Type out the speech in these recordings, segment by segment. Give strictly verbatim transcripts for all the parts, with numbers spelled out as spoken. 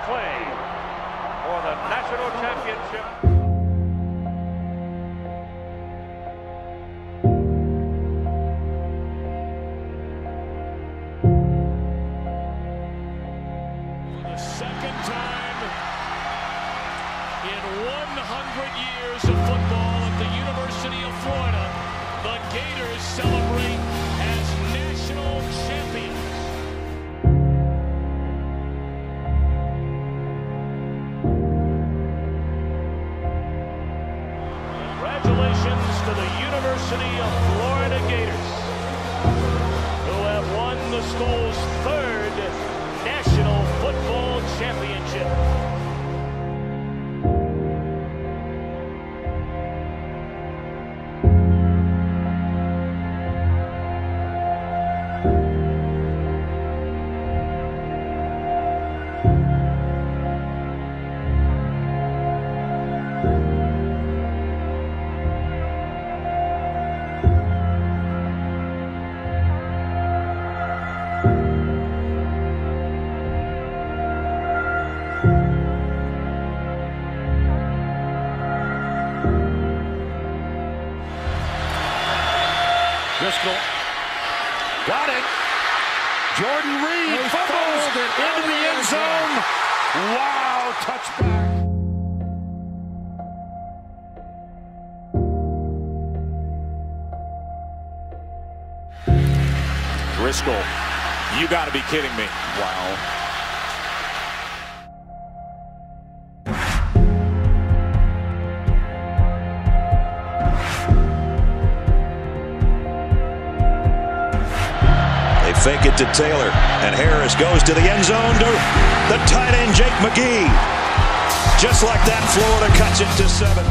claim for the national championship. The second time in one hundred years of football at the University of Florida, the Gators celebrate as national champions. Congratulations to the University of Florida Gators, who have won the school's third National Football Championship. Driscoll got it. Jordan Reed fumbles it into the end zone. Wow, touchback. Driscoll, you got to be kidding me. Wow. Fake it to Taylor, and Harris goes to the end zone to the tight end Jake McGee. Just like that, Florida cuts it to seven.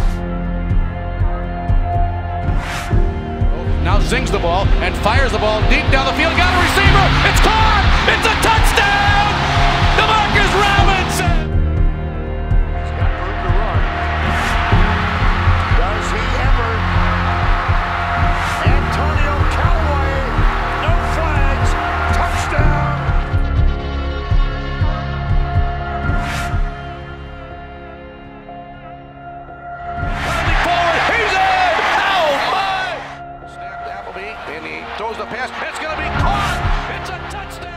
Now zings the ball and fires the ball deep down the field. Got a receiver. It's caught. It's a touchdown. DeMarcus Robinson. He's got room to run. Does he ever? Antonio Callaway. No flags. Touchdown. Running forward. He's in. Oh my! Snap to Appleby, and he throws the pass. It's going to be caught. It's a touchdown.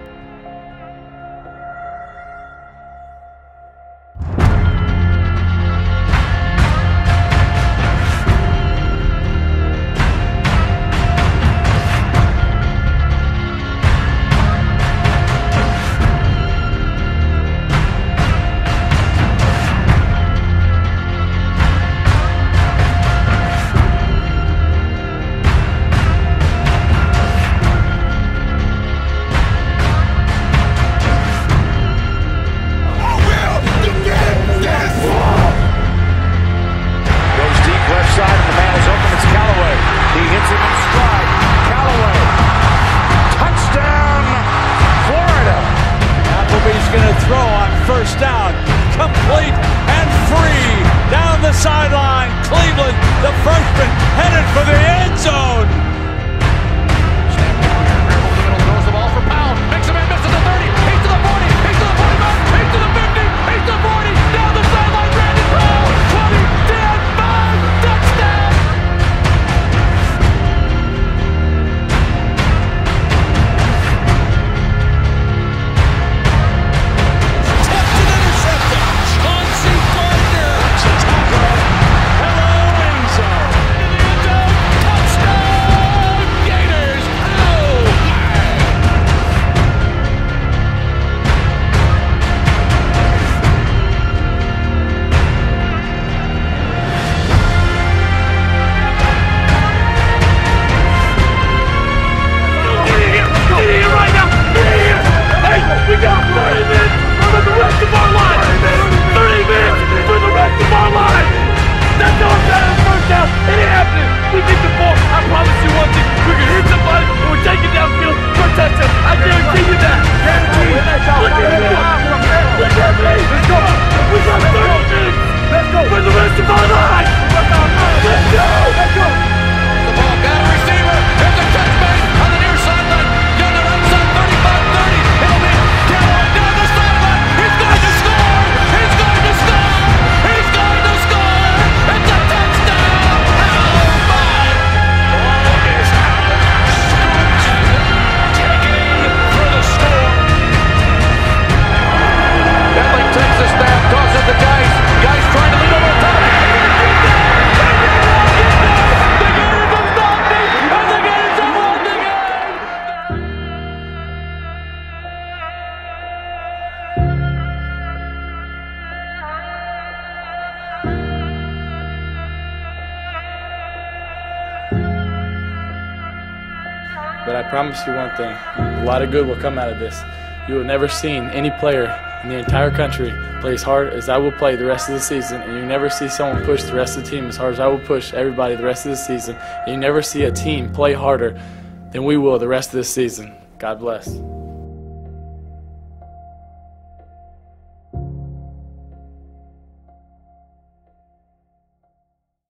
Throw on first down, complete and free down the sideline. Cleveland, the freshman, headed for the end zone. Snap to Greer, dribble to the middle, throws the ball for Powell. Makes a man miss to the thirty, he's to the forty, he's to the forty-five, he's to the fifty, he's to the forty, down the sideline, Brandon Powell, twenty, ten, five, touchdown. Hello, end zone. Into the end zone. Touchdown! But I promise you one thing, a lot of good will come out of this. You have never seen any player in the entire country play as hard as I will play the rest of the season, and you never see someone push the rest of the team as hard as I will push everybody the rest of the season, and you never see a team play harder than we will the rest of this season. God bless.